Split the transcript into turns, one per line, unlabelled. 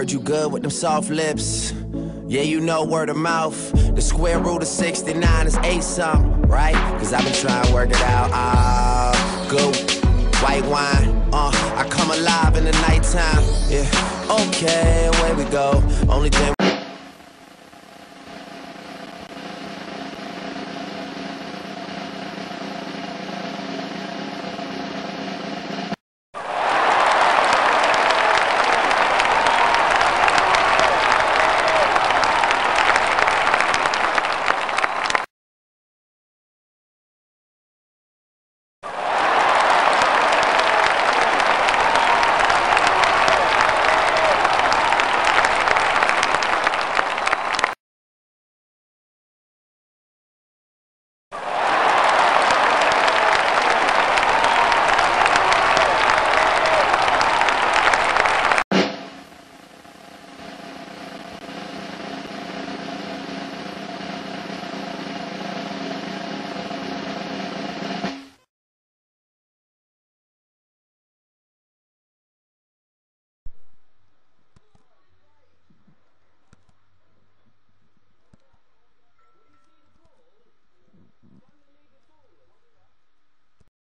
heard you good with them soft lips. Yeah, you know word of mouth. The square root of 69 is 8 something, right? Cause I've been trying to work it out. Good white wine. I come alive in the nighttime. Yeah, okay, away we go. Only thing